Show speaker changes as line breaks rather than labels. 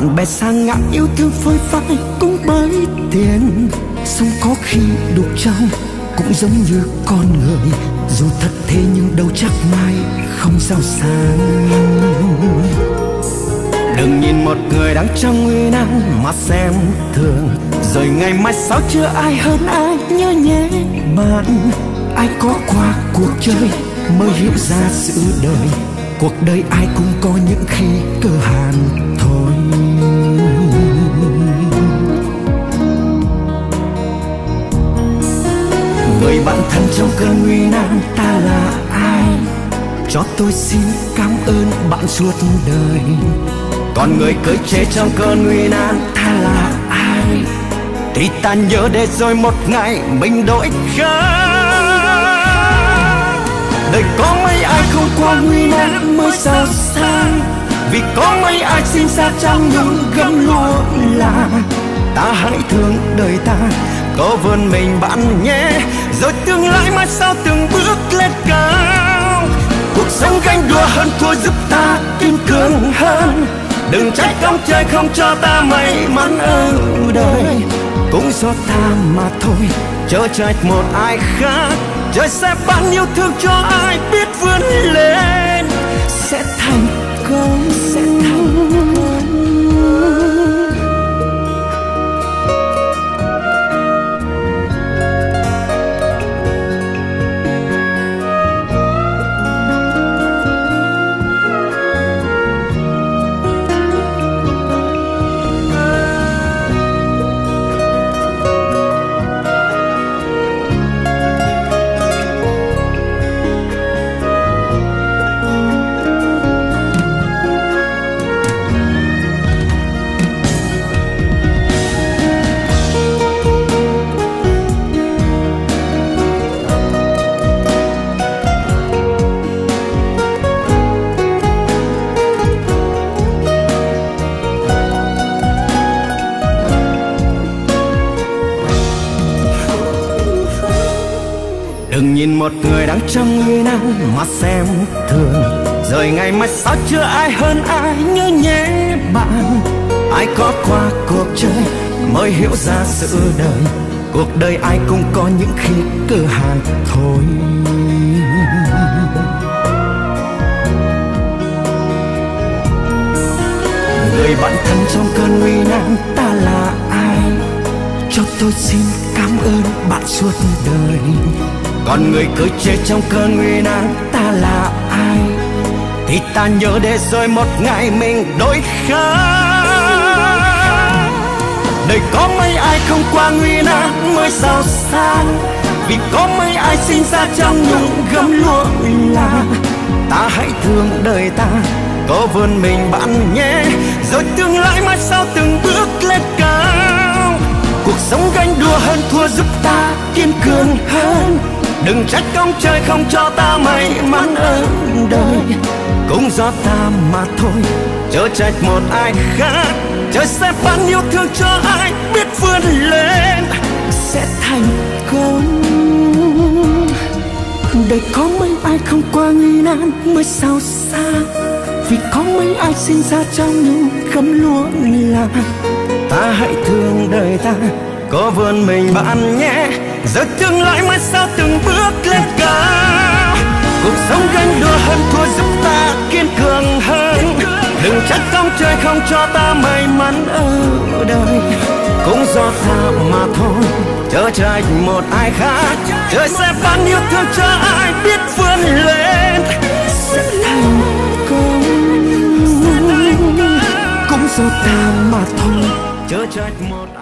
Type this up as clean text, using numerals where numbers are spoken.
bạn bè xa ngã yêu thương phôi phai cũng bởi tiền. Sống có khi đục trong cũng giống như con người, dù thật thế nhưng đâu chắc mai không giàu sang. Đừng nhìn một người đang trong nguy nan mà xem thường, rồi ngày mai sau chưa ai hơn ai nhớ nhé bạn. Ai có qua cuộc chơi mới hiểu ra sự đời, cuộc đời ai cũng có những khi cơ hàn thôi. Người bạn thân trong cơn nguy nan ta là ai? Cho tôi xin cảm ơn bạn suốt đời. Còn người cưới chế trong cơn nguy nan ta là ai? Thì ta nhớ để rồi một ngày mình đổi khác. Đời có mấy ai không qua nguy nan mới giàu sang, vì có mấy ai sinh ra trong những gấm lúa là. Ta hãy thương đời ta, có vươn mình bạn nhé, rồi tương lai mai sau từng bước lên cao. Cuộc sống ganh đua hơn thua giúp ta kiên cường hơn. Đừng trách ông trời không cho ta may mắn ở đời, cũng do ta mà thôi, chớ trách một ai khác. Trời sẽ ban yêu thương cho ai biết vươn lên, sẽ thành công, sẽ thành công. Đừng nhìn một người đang trong nguy nan mà xem thường, rồi ngày mai sau chưa ai hơn ai nhớ nhé bạn. Ai có qua cuộc chơi mới hiểu ra sự đời, cuộc đời ai cũng có những khi cơ hàn thôi. Người bạn thân trong cơn nguy nan ta là ai? Cho tôi xin cảm ơn bạn suốt đời. Còn người cưới chế trong cơn nguy nan ta là ai? Thì ta nhớ để rồi một ngày mình đổi khác. Đời có mấy ai không qua nguy nan mới giàu sang, vì có mấy ai sinh ra trong những gấm lúa là. Ta hãy thương đời ta, có vươn mình bạn nhé, rồi tương lai mai sau từng bước lên cao. Cuộc sống ganh đua hơn thua giúp ta kiên cường hơn. Đừng trách ông trời không cho ta may mắn ở đời, cũng do ta mà thôi, chớ trách một ai khác. Trời sẽ ban yêu thương cho ai biết vươn lên, sẽ thành công. Đời có mấy ai không qua nguy nan mới giàu sang, vì có mấy ai sinh ra trong những gấm lúa là. Ta hãy thương đời ta, có vươn mình bạn nhé, rồi tương lai mai sau từng bước lên cao. Cuộc sống ganh đua hơn thua giúp ta kiên cường hơn. Đừng trách ông trời không cho ta may mắn ở đời, cũng do ta mà thôi, chớ trách một ai khác. Trời sẽ ban yêu thương cho ai biết vươn lên, sẽ thành công, cũng do ta mà thôi, chớ trách một ai.